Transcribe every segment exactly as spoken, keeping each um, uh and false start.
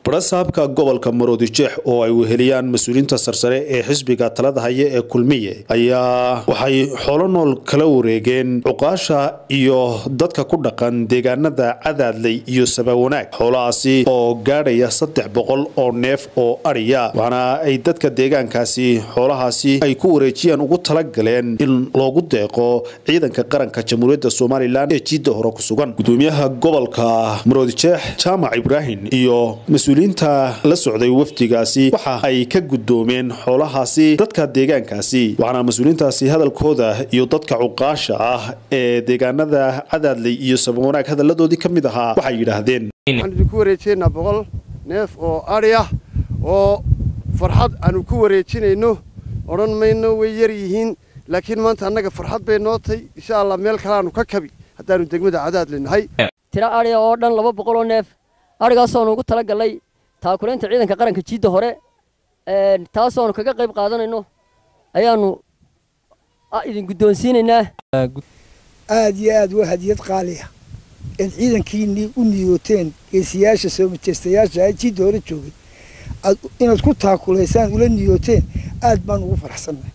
barasaabka gobolka Maroodijeex oo ay weheliyaan mas'uuliyiinta sarsare ee xisbiga talada haya ee kulmiye ayaa waxay xoolo nool kala wareegeen cuqaasha iyo dadka ku dhaqan deegaanada Cadaadley iyo Sabawanaag xoolahaasi oo gaadhaya saddex boqol oo neef oo ariya waxaana ay dadka deegaankaasi xoolahaasi ay ku wareejiyaan ugu tala galeen in loogu deeqo ciidanka qaranka Jamhuuriyadda Soomaaliland ee jidda hore ku sugan gudoomiyaha gobolka Maroodijeex Jaamac Ibrahim iyo mas'uuliyiinta la socday wafdigaasi waxa ay ka gudoomeen xoolahaasi dadka deegaankaasi waxaana mas'uuliyiintaasi hadalkooda iyo dadka cuqaasha ah ee deegaanada Cadaadley iyo Sabawanaag hadaladoodii kamid ahaa waxay yiraahdeen waxaan ku wareejinaa boqol neef oo ari ah oo farxad aanu ku wareejinayno oran mayno way yar yihiin laakiin maanta annaga farxad bay nootay insha Allah meel kale aanu ka kabi hadaanu degmada Cadaadley nahay tira ari oo dhan laba boqol oo neef arigaas oo ugu tala galay taakuleynta ciidanka qaranka jidda hore ee taas oo kaga qayb qaadanayno ayaanu idin gudoonsiinaynaa aad iyo aad waa hadiyad qaali ah in ciidankiini u niyooteen geesiyaasha soo miteystayaasha ay jidda hore joogay inaad ku taakuleysaan ula niyooteen aad baan ugu faraxsanahay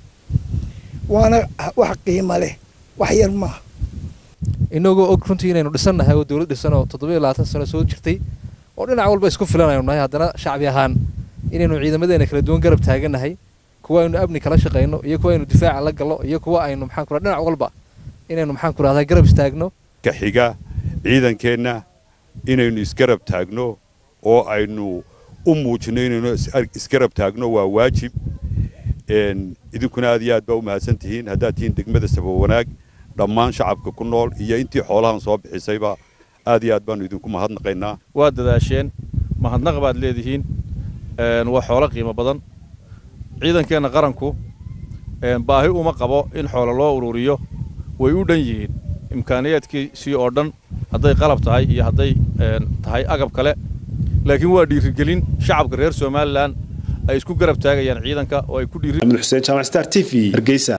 waana wax qiimo leh wax yar ma inagoo og runtii inaynu dhisanahay oo dawlad dhisan oo toddoba iyo labaatan sano soo jirtay oo dhinac walba isku filanayno nahay haddana shacbi ahaan inaynu ciidamadeena kala duwan garab taaganahay kuwa aynu abni kala shaqeyno iyo kuwa aynu difaaca la galo iyo kuwa aynu maxaan ku raadnaa dhinac walba inaynu maxaan ku raadnaa garab istaagno ka xiga ciidankeena inaynu isgarab taagno oo aynu u muujino inaynu isgarab taagno waa waajib een idinkuna aad iyo aad baa u mahadsantihiin haddaad tihiin degmada Sabawanaag dhammaan shacabka ku nool iyo intii xoolahan soo bixisayba aad iyo aad baan idinku mahadnaqaynaa waa dadaasheen mahadnaq baad leedihiin een waa xoolo qiimo badan ciidankeena qaranku een baahi uma qabo in xoolo loo ururiyo way u dhan yihiin imkaaniyaadkii si oo dhan haday qalab tahay iyo haday tahay agab kale laakiin waa dhiirigelin shacabka reer Soomaaliland ay isku garab taagayaan ciidanka oo ay ku dhiiri Xuseen Jaamac Star T V Hargeysa.